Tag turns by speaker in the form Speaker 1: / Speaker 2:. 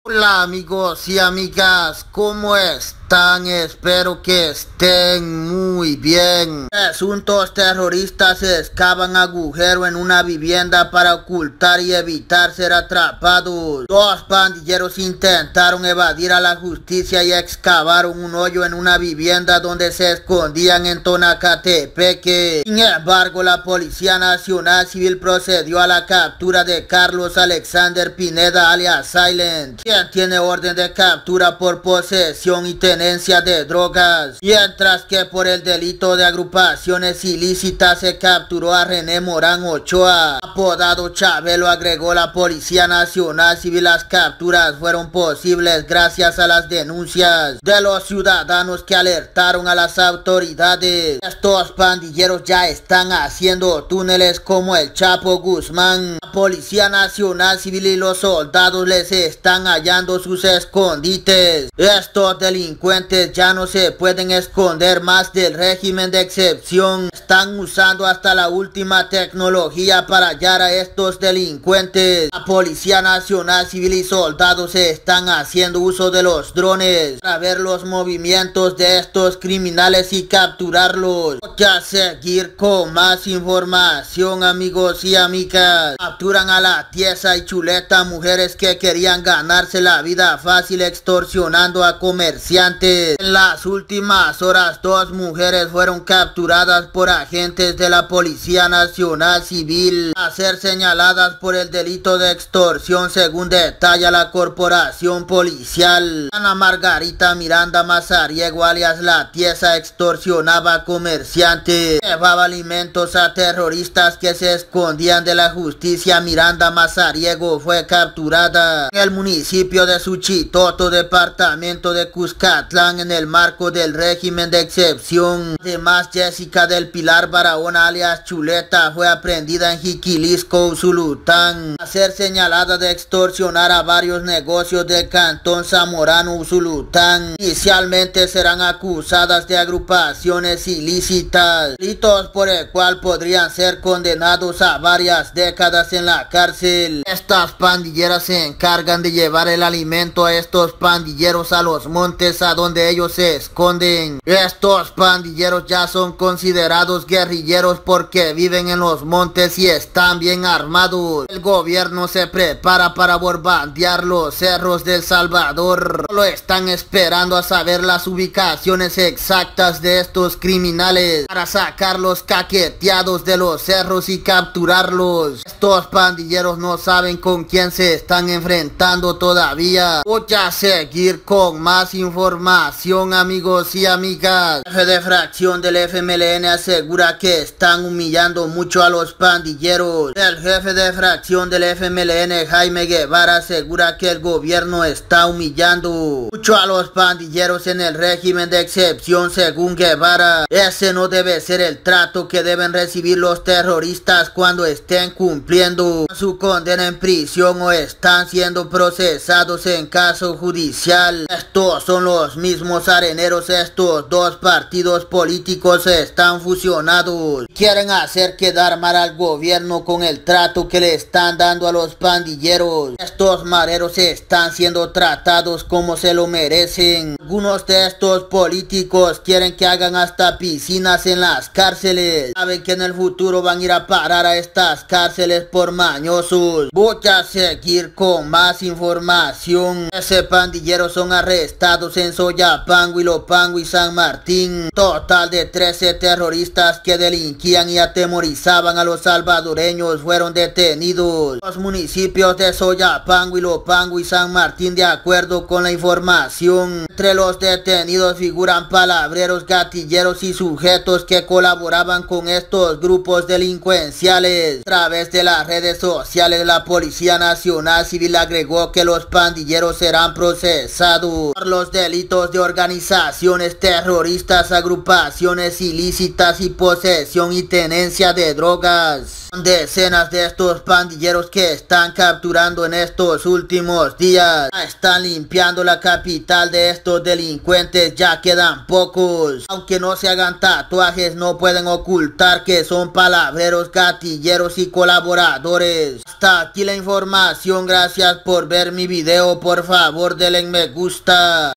Speaker 1: Hola amigos y amigas, ¿cómo están? Espero que estén muy bien. Presuntos terroristas excavan agujero en una vivienda para ocultar y evitar ser atrapados. Dos pandilleros intentaron evadir a la justicia y excavaron un hoyo en una vivienda donde se escondían en Tonacatepeque. Sin embargo, la Policía Nacional Civil procedió a la captura de Carlos Alexander Pineda alias Silent, quien tiene orden de captura por posesión y tenencia de drogas, mientras que por el delito de agrupaciones ilícitas se capturó a René Morán Ochoa, apodado Chabelo. Agregó la Policía Nacional Civil. Las capturas fueron posibles gracias a las denuncias de los ciudadanos que alertaron a las autoridades. Estos pandilleros ya están haciendo túneles como el Chapo Guzmán. La Policía Nacional Civil y los soldados les están hallando sus escondites. Estos delincuentes ya no se pueden esconder más del régimen de excepción. Están usando hasta la última tecnología para hallar a estos delincuentes. La Policía Nacional Civil y soldados están haciendo uso de los drones para ver los movimientos de estos criminales y capturarlos. Ya seguir con más información, amigos y amigas. Capturan a la tiesa y chuleta, mujeres que querían ganarse la vida fácil extorsionando a comerciantes. En las últimas horas, dos mujeres fueron capturadas por agentes de la Policía Nacional Civil a ser señaladas por el delito de extorsión, según detalla la corporación policial. Ana Margarita Miranda Mazariego alias La Tiesa extorsionaba a comerciantes, llevaba alimentos a terroristas que se escondían de la justicia. Miranda Mazariego fue capturada en el municipio de Suchitoto, departamento de Cuscatlán, en el marco del régimen de excepción. Además, Jessica del Pilar Barahona alias Chuleta fue aprehendida en Jiquilisco, Usulután, a ser señalada de extorsionar a varios negocios del cantón Zamorano, Usulután. Inicialmente serán acusadas de agrupaciones ilícitas, delitos por el cual podrían ser condenados a varias décadas en la cárcel. Estas pandilleras se encargan de llevar el alimento a estos pandilleros a los montes, a donde ellos se esconden. Estos pandilleros ya son considerados guerrilleros porque viven en los montes y están bien armados. El gobierno se prepara para bombardear los cerros de El Salvador. Solo están esperando a saber las ubicaciones exactas de estos criminales para sacarlos caqueteados de los cerros y capturarlos. Estos pandilleros no saben con quién se están enfrentando todavía. Voy a seguir con más información, amigos y amigas. El jefe de fracción del FMLN asegura que están humillando mucho a los pandilleros. El jefe de fracción del FMLN, Jaime Guevara, asegura que el gobierno está humillando mucho a los pandilleros en el régimen de excepción. Según Guevara, ese no debe ser el trato que deben recibir los terroristas cuando estén cumpliendo su condena en prisión o están siendo procesados en caso judicial. Estos son los mismos areneros. Estos dos partidos políticos están fusionados. Quieren hacer quedar mal al gobierno con el trato que le están dando a los pandilleros. Estos mareros están siendo tratados como se lo merecen. Algunos de estos políticos quieren que hagan hasta piscinas en las cárceles. Saben que en el futuro van a ir a parar a estas cárceles por mañosos. Voy a seguir con más información. Ese pandilleros son arrestados en Soyapango, Ilopango y San Martín. Total de 13 terroristas que delinquían y atemorizaban a los salvadoreños fueron detenidos. Los municipios de Soyapango, Ilopango y San Martín, de acuerdo con la información. Entre los detenidos figuran palabreros, gatilleros y sujetos que colaboraban con estos grupos delincuenciales. A través de las redes sociales, la Policía Nacional Civil agregó que los pandilleros serán procesados por los delitos delitos de organizaciones terroristas, agrupaciones ilícitas y posesión y tenencia de drogas. Decenas de estos pandilleros que están capturando en estos últimos días. Están limpiando la capital de estos delincuentes, ya quedan pocos. Aunque no se hagan tatuajes, no pueden ocultar que son palabreros, gatilleros y colaboradores. Hasta aquí la información, gracias por ver mi video, por favor denle me gusta.